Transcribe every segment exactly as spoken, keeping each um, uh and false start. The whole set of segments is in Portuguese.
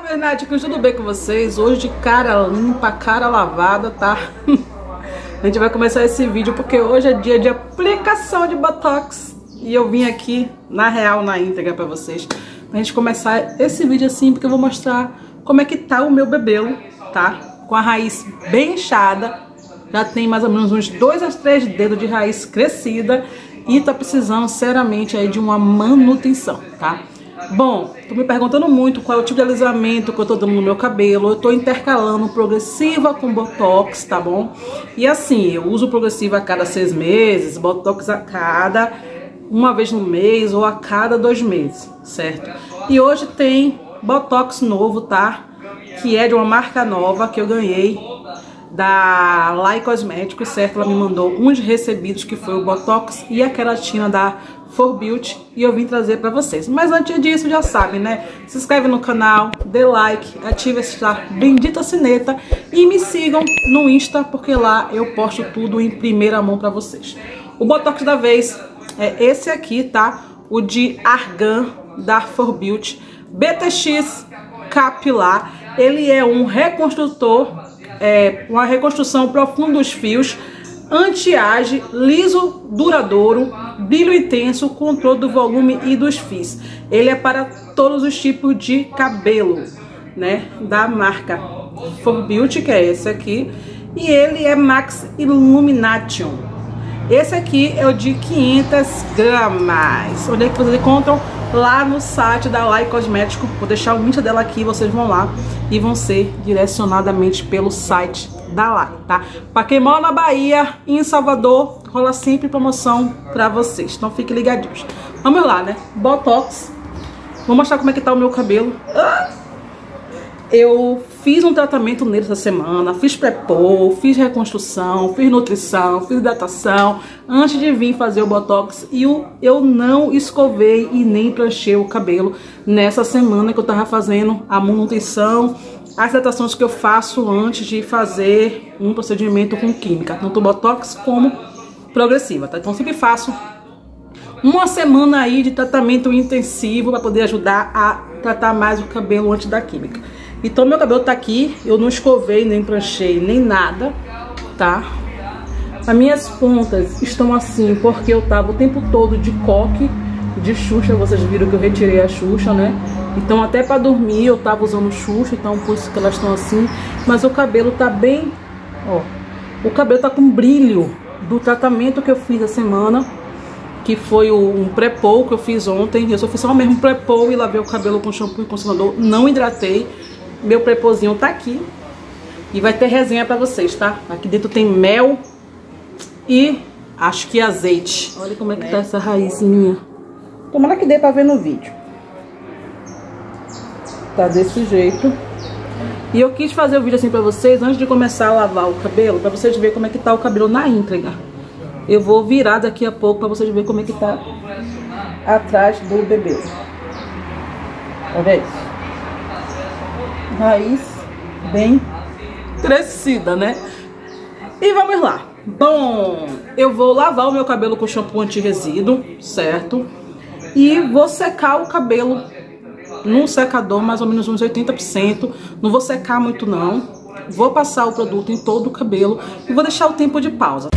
Vernáticos, tudo bem com vocês? Hoje de cara limpa, cara lavada, tá? A gente vai começar esse vídeo porque hoje é dia de aplicação de Botox. E eu vim aqui, na real, na íntegra pra vocês, pra gente começar esse vídeo assim, porque eu vou mostrar como é que tá o meu bebelo, tá? Com a raiz bem inchada, já tem mais ou menos uns dois a três dedos de raiz crescida e tá precisando seriamente aí de uma manutenção, tá? Bom, tô me perguntando muito qual é o tipo de alisamento que eu tô dando no meu cabelo. Eu tô intercalando progressiva com botox, tá bom? E assim, eu uso progressiva a cada seis meses, botox a cada uma vez no mês ou a cada dois meses, certo? E hoje tem botox novo, tá? Que é de uma marca nova que eu ganhei da Lai Cosméticos, certo? Ela me mandou uns recebidos que foi o botox e a queratina da For Beauty e eu vim trazer pra vocês. Mas antes disso, já sabe, né? Se inscreve no canal, dê like, ative essa bendita sineta e me sigam no Insta, porque lá eu posto tudo em primeira mão pra vocês. O botox da vez é esse aqui, tá? O de Argan da For Beauty B T X Capilar. Ele é um reconstrutor, é, uma reconstrução profunda dos fios, anti-age, liso, duradouro, brilho intenso, controle do volume e dos fios. Ele é para todos os tipos de cabelo, né? Da marca For Beauty, que é esse aqui. E ele é Max Illumination. Esse aqui é o de quinhentas gramas. Onde é que vocês encontram? Lá no site da Lai Cosmético. Vou deixar o link dela aqui, vocês vão lá e vão ser direcionadamente pelo site da Lai, tá? Pra quem mora na Bahia e em Salvador, rola sempre promoção pra vocês. Então fiquem ligadinhos. Vamos lá, né? Botox. Vou mostrar como é que tá o meu cabelo. Ah! Eu fiz um tratamento nele essa semana, fiz pré-pô, fiz reconstrução, fiz nutrição, fiz hidratação, antes de vir fazer o botox. E eu, eu não escovei e nem pranchei o cabelo nessa semana que eu tava fazendo a manutenção, as hidratações que eu faço antes de fazer um procedimento com química, tanto botox como progressiva, tá? Então eu sempre faço uma semana aí de tratamento intensivo para poder ajudar a tratar mais o cabelo antes da química. Então meu cabelo tá aqui, eu não escovei, nem pranchei, nem nada, tá? As minhas pontas estão assim porque eu tava o tempo todo de coque, de Xuxa, vocês viram que eu retirei a Xuxa, né? Então até pra dormir eu tava usando Xuxa, então por isso que elas estão assim. Mas o cabelo tá bem, ó, o cabelo tá com brilho do tratamento que eu fiz a semana, que foi um pré-pô que eu fiz ontem. Eu só fiz só mesmo pré-pô e lavei o cabelo com shampoo e condicionador, não hidratei. Meu pré-pôzinho tá aqui e vai ter resenha pra vocês, tá? Aqui dentro tem mel e acho que azeite. Olha como é que tá essa raiz minha. Tomara que dê pra ver no vídeo. Tá desse jeito. E eu quis fazer o vídeo assim pra vocês antes de começar a lavar o cabelo, pra vocês verem como é que tá o cabelo na íntegra. Eu vou virar daqui a pouco pra vocês verem como é que tá atrás do bebê. Tá vendo? Raiz bem crescida, né? E vamos lá. Bom, eu vou lavar o meu cabelo com shampoo anti-resíduo, certo? E vou secar o cabelo num secador, mais ou menos uns oitenta por cento. Não vou secar muito não. Vou passar o produto em todo o cabelo e vou deixar o tempo de pausa.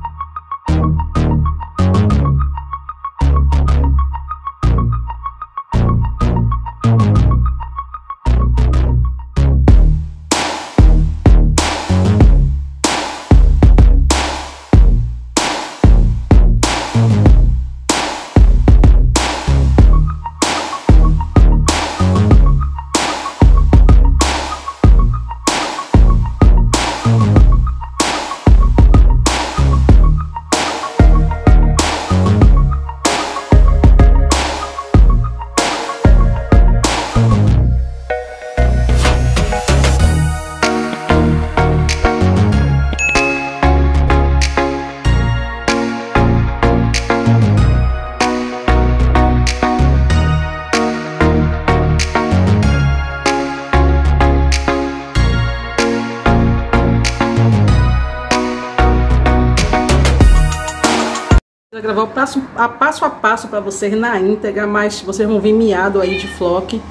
Vou gravar o passo a passo, a passo para vocês na íntegra, mas vocês vão ver miado aí de flock.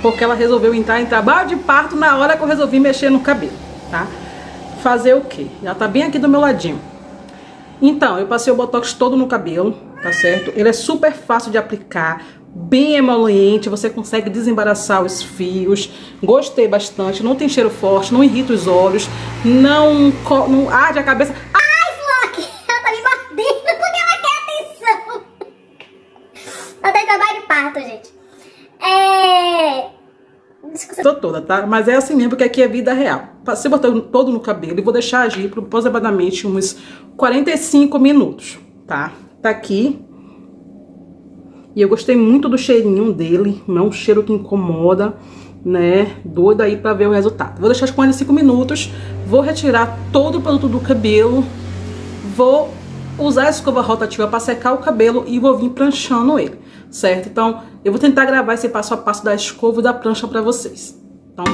porque ela resolveu entrar em trabalho de parto na hora que eu resolvi mexer no cabelo, tá? Fazer o quê? Já tá bem aqui do meu ladinho. Então, eu passei o Botox todo no cabelo, tá certo? Ele é super fácil de aplicar, bem emoliente, você consegue desembaraçar os fios. Gostei bastante, não tem cheiro forte, não irrita os olhos, não, não arde a cabeça. Ai, Flock, ela tá me mordendo porque ela quer atenção. Ela tá em trabalho de parto, gente. É... Tô toda, tá? Mas é assim mesmo, porque aqui é vida real. Passei o botão todo no cabelo e vou deixar agir por aproximadamente uns quarenta e cinco minutos, tá? Tá aqui. E eu gostei muito do cheirinho dele, não é um cheiro que incomoda, né? Doida aí pra ver o resultado. Vou deixar os quarenta e cinco minutos, vou retirar todo o produto do cabelo, vou usar a escova rotativa pra secar o cabelo e vou vir pranchando ele, certo? Então, eu vou tentar gravar esse passo a passo da escova e da prancha pra vocês. Então...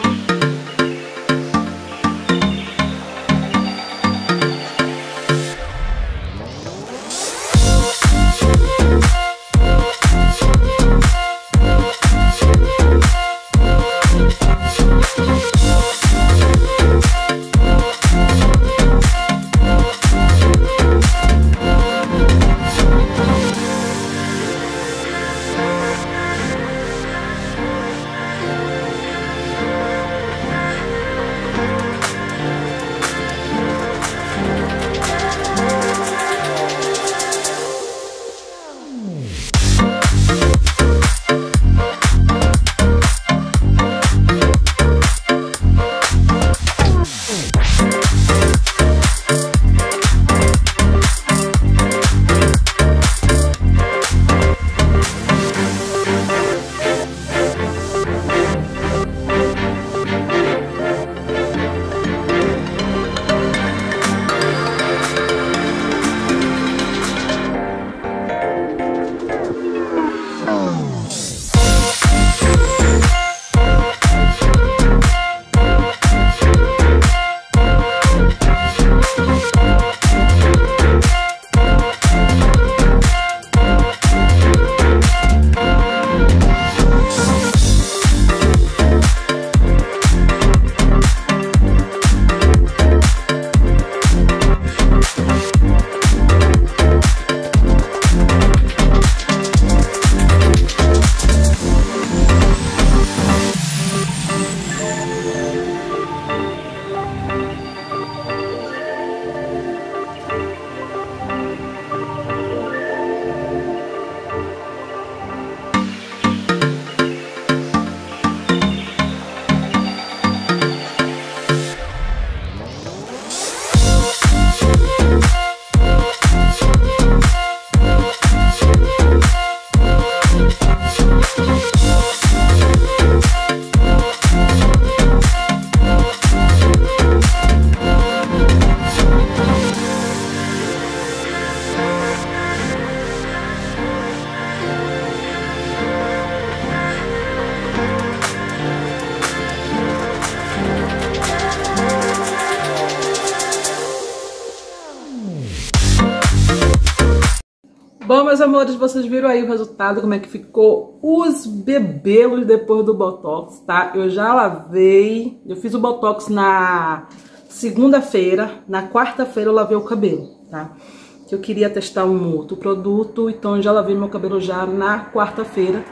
Bom, meus amores, vocês viram aí o resultado, como é que ficou os bebelos depois do Botox, tá? Eu já lavei, eu fiz o Botox na segunda-feira, na quarta-feira eu lavei o cabelo, tá? Que eu queria testar um outro produto, então eu já lavei meu cabelo já na quarta-feira.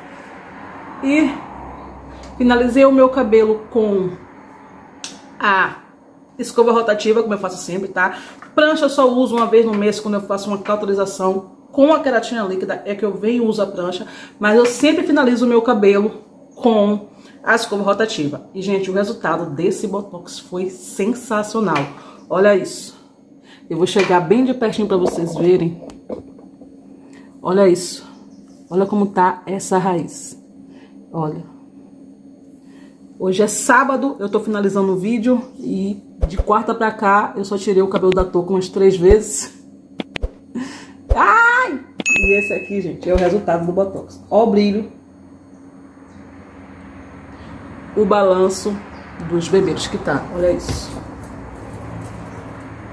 E finalizei o meu cabelo com a escova rotativa, como eu faço sempre, tá? Prancha eu só uso uma vez no mês quando eu faço uma cauterização. Com a queratina líquida é que eu venho e uso a prancha, mas eu sempre finalizo o meu cabelo com a escova rotativa. E, gente, o resultado desse Botox foi sensacional. Olha isso. Eu vou chegar bem de pertinho pra vocês verem. Olha isso. Olha como tá essa raiz. Olha. Hoje é sábado, eu tô finalizando o vídeo e de quarta pra cá eu só tirei o cabelo da touca umas três vezes. Ai! E esse aqui, gente, é o resultado do Botox. Ó o brilho. O balanço dos bebelos que tá. Olha isso.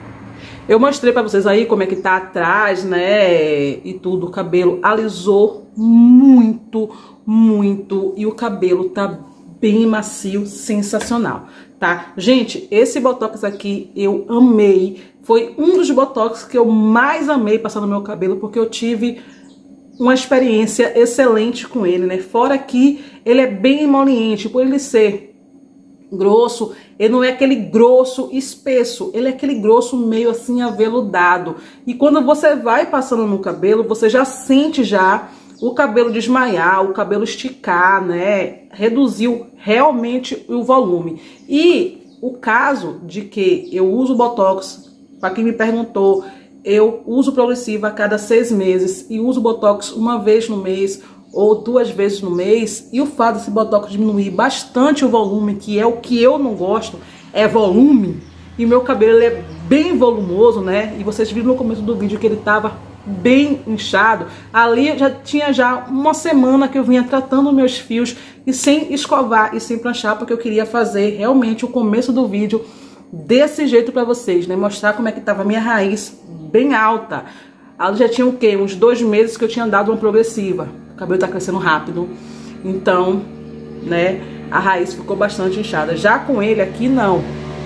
Eu mostrei pra vocês aí como é que tá atrás, né? E tudo. O cabelo alisou muito, muito. E o cabelo tá bem macio, sensacional, tá? Gente, esse Botox aqui eu amei. Foi um dos Botox que eu mais amei passar no meu cabelo, porque eu tive uma experiência excelente com ele, né? Fora que ele é bem emoliente, por ele ser grosso, ele não é aquele grosso espesso, ele é aquele grosso meio assim aveludado. E quando você vai passando no cabelo, você já sente já o cabelo desmaiar, o cabelo esticar, né? Reduziu realmente o volume. E o caso de que eu uso Botox, para quem me perguntou, eu uso progressiva a cada seis meses e uso Botox uma vez no mês ou duas vezes no mês, e o fato desse Botox diminuir bastante o volume, que é o que eu não gosto, é volume, e meu cabelo ele é bem volumoso, né? E vocês viram no começo do vídeo que ele tava bem inchado. Ali já tinha já uma semana que eu vinha tratando meus fios e sem escovar e sem planchar, porque eu queria fazer realmente o começo do vídeo desse jeito pra vocês, né? Mostrar como é que tava a minha raiz bem alta. Ali já tinha o quê? Uns dois meses que eu tinha dado uma progressiva. O cabelo tá crescendo rápido, então, né, a raiz ficou bastante inchada. Já com ele aqui, não,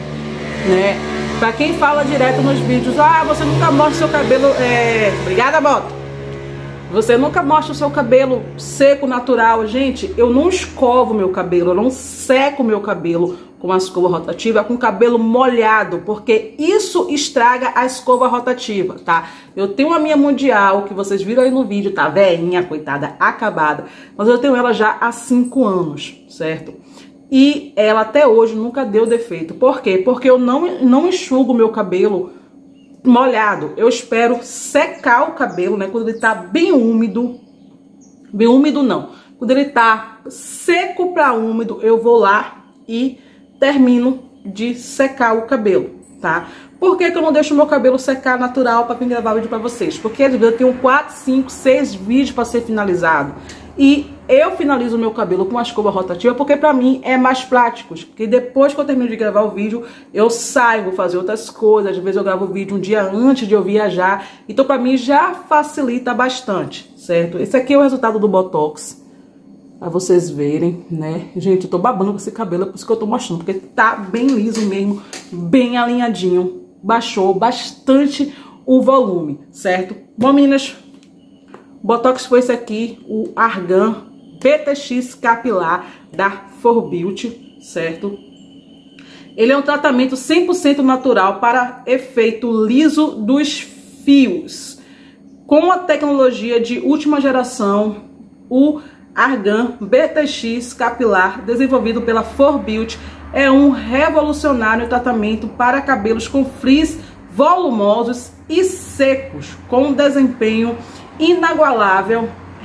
né? Pra quem fala direto nos vídeos, ah, você nunca mostra o seu cabelo, é... Obrigada, Boto. Você nunca mostra o seu cabelo seco, natural. Gente, eu não escovo meu cabelo, eu não seco meu cabelo com a escova rotativa, com o cabelo molhado, porque isso estraga a escova rotativa, tá? Eu tenho a minha Mundial, que vocês viram aí no vídeo, tá velhinha, coitada, acabada, mas eu tenho ela já há cinco anos, certo? E ela até hoje nunca deu defeito. Por quê? Porque eu não, não enxugo meu cabelo molhado. Eu espero secar o cabelo, né? Quando ele tá bem úmido, bem úmido não, quando ele tá seco pra úmido, eu vou lá e termino de secar o cabelo, tá? Por que que eu não deixo o meu cabelo secar natural para vir gravar vídeo para vocês? Porque às vezes eu tenho quatro, cinco, seis vídeos para ser finalizado. E eu finalizo o meu cabelo com uma escova rotativa porque para mim é mais prático. Porque depois que eu termino de gravar o vídeo, eu saio, vou fazer outras coisas. Às vezes eu gravo o vídeo um dia antes de eu viajar. Então para mim já facilita bastante, certo? Esse aqui é o resultado do Botox. Pra vocês verem, né? Gente, eu tô babando com esse cabelo, é por isso que eu tô mostrando. Porque tá bem liso mesmo, bem alinhadinho. Baixou bastante o volume, certo? Bom, meninas, o Botox foi esse aqui, o Argan B T X Capilar da For Beauty, certo? Ele é um tratamento cem por cento natural para efeito liso dos fios. Com a tecnologia de última geração, o Argan B T X Capilar, desenvolvido pela For Beauty, é um revolucionário tratamento para cabelos com frizz volumosos e secos, com um desempenho inagualável,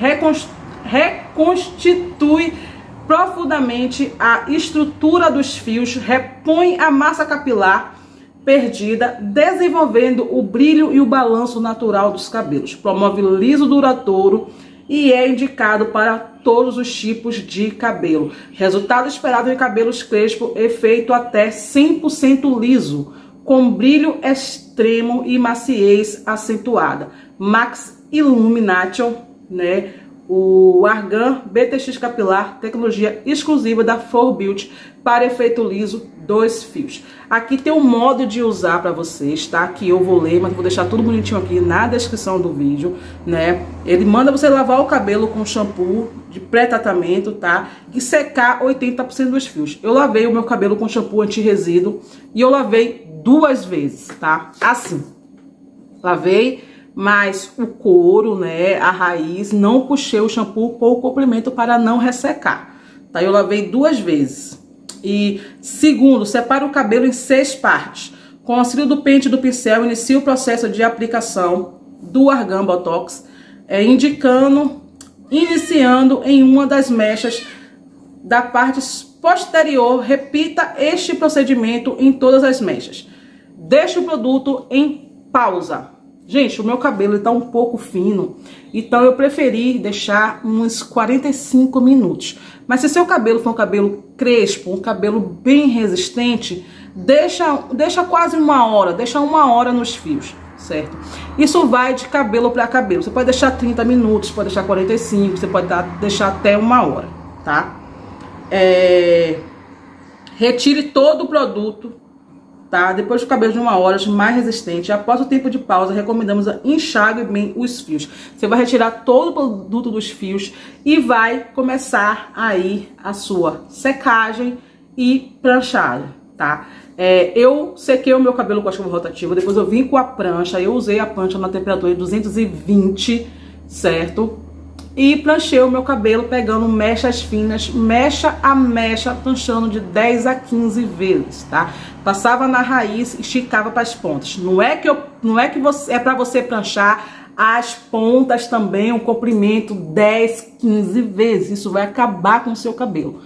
reconstitui profundamente a estrutura dos fios, repõe a massa capilar perdida, desenvolvendo o brilho e o balanço natural dos cabelos, promove liso duradouro e é indicado para todos os tipos de cabelo. Resultado esperado em cabelos crespos, efeito até cem por cento liso, com brilho extremo e maciez acentuada. Max Illumination, né? O Argan B T X Capilar, tecnologia exclusiva da For Beauty para efeito liso dos fios. Aqui tem um modo de usar para vocês, tá? Que eu vou ler, mas vou deixar tudo bonitinho aqui na descrição do vídeo, né? Ele manda você lavar o cabelo com shampoo de pré-tratamento, tá? E secar oitenta por cento dos fios. Eu lavei o meu cabelo com shampoo anti-resíduo e eu lavei duas vezes, tá? Assim. Lavei, mas o couro, né, a raiz, não puxei o shampoo por comprimento para não ressecar, tá? Eu lavei duas vezes. E segundo, separa o cabelo em seis partes. Com o auxílio do pente e do pincel, inicia o processo de aplicação do Argan Botox, é, indicando, iniciando em uma das mechas da parte posterior. Repita este procedimento em todas as mechas. Deixe o produto em pausa. Gente, o meu cabelo está um pouco fino, então eu preferi deixar uns quarenta e cinco minutos. Mas se seu cabelo for um cabelo crespo, um cabelo bem resistente, deixa, deixa quase uma hora, deixa uma hora nos fios, certo? Isso vai de cabelo para cabelo. Você pode deixar trinta minutos, pode deixar quarenta e cinco, você pode deixar até uma hora, tá? É... Retire todo o produto, tá? Depois do cabelo de uma hora, mais resistente. Após o tempo de pausa, recomendamos a enxague bem os fios. Você vai retirar todo o produto dos fios e vai começar aí a sua secagem e pranchagem, tá? É, eu sequei o meu cabelo com a chuva rotativa, depois eu vim com a prancha, eu usei a prancha na temperatura de duzentos e vinte, certo? E pranchei o meu cabelo pegando mechas finas, mecha a mecha, pranchando de dez a quinze vezes, tá? Passava na raiz e esticava para as pontas. Não é que eu, não é que você é para você pranchar as pontas também, o comprimento dez, quinze vezes. Isso vai acabar com o seu cabelo.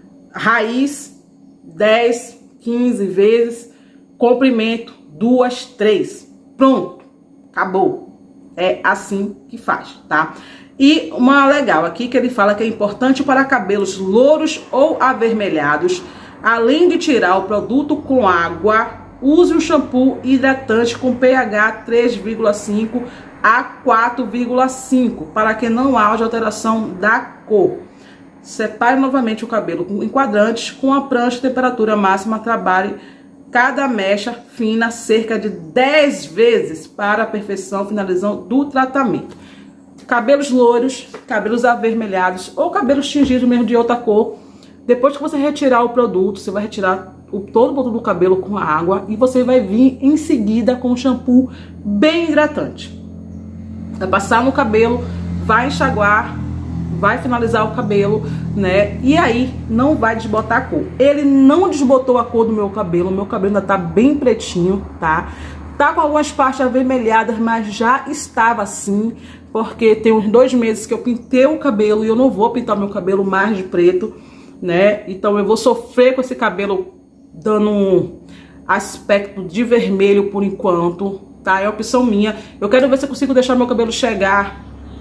Raiz dez, quinze vezes, comprimento duas, três. Pronto, acabou. É assim que faz, tá? E uma legal aqui que ele fala que é importante para cabelos louros ou avermelhados, além de tirar o produto com água, use um shampoo hidratante com pH três vírgula cinco a quatro vírgula cinco para que não haja alteração da cor. Separe novamente o cabelo em quadrantes com a prancha temperatura máxima. Trabalhe cada mecha fina cerca de dez vezes para a perfeição, finalização do tratamento. Cabelos louros, cabelos avermelhados ou cabelos tingidos mesmo de outra cor. Depois que você retirar o produto, você vai retirar o, todo o produto do cabelo com a água e você vai vir em seguida com um shampoo bem hidratante. Vai passar no cabelo, vai enxaguar, vai finalizar o cabelo, né? E aí não vai desbotar a cor. Ele não desbotou a cor do meu cabelo, o meu cabelo ainda tá bem pretinho, tá? Tá com algumas partes avermelhadas, mas já estava assim, porque tem uns dois meses que eu pintei o cabelo e eu não vou pintar meu cabelo mais de preto, né? Então eu vou sofrer com esse cabelo dando um aspecto de vermelho por enquanto, tá? É opção minha. Eu quero ver se eu consigo deixar meu cabelo chegar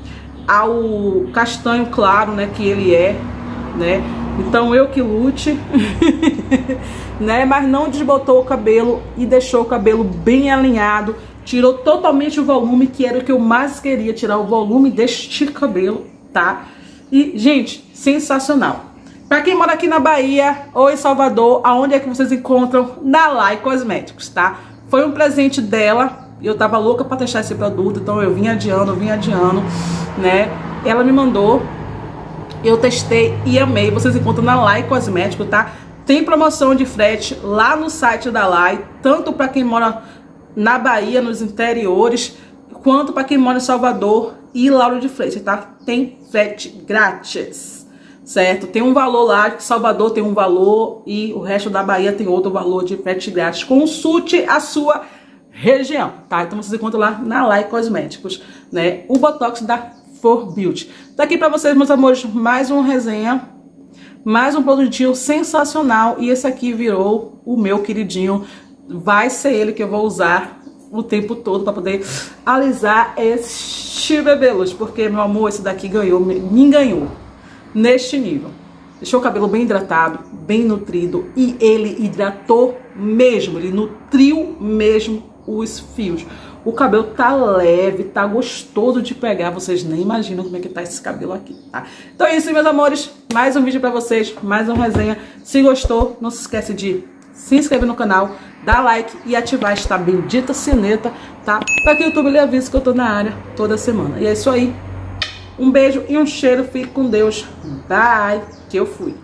ao castanho claro, né, que ele é, né? Então eu que lute, né? Mas não desbotou o cabelo e deixou o cabelo bem alinhado. Tirou totalmente o volume, que era o que eu mais queria, tirar o volume deste cabelo, tá? E, gente, sensacional. Pra quem mora aqui na Bahia ou em Salvador, aonde é que vocês encontram? Na Lai Cosméticos, tá? Foi um presente dela. Eu tava louca pra testar esse produto, então eu vim adiando, eu vim adiando, né? Ela me mandou, eu testei e amei. Vocês encontram na Lai Cosméticos, tá? Tem promoção de frete lá no site da Lai, tanto pra quem mora na Bahia, nos interiores, quanto para quem mora em Salvador e Lauro de Freitas, tá? Tem frete grátis, certo? Tem um valor lá, que Salvador tem um valor e o resto da Bahia tem outro valor de frete grátis. Consulte a sua região, tá? Então vocês encontram lá na Lai Cosméticos, né? O Botox da For Beauty. Tá aqui para vocês, meus amores, mais uma resenha, mais um produtinho sensacional. E esse aqui virou o meu queridinho. Vai ser ele que eu vou usar o tempo todo para poder alisar este bebelos, porque, meu amor, esse daqui ganhou, me ganhou neste nível. Deixou o cabelo bem hidratado, bem nutrido, e ele hidratou mesmo, ele nutriu mesmo os fios. O cabelo tá leve, tá gostoso de pegar, vocês nem imaginam como é que tá esse cabelo aqui, tá? Então é isso, meus amores, mais um vídeo para vocês, mais uma resenha. Se gostou, não se esquece de se inscrever no canal, dar like e ativar esta bendita sineta, tá? Para que o YouTube lhe avise que eu tô na área toda semana. E é isso aí. Um beijo e um cheiro. Fique com Deus. Bye. Que eu fui.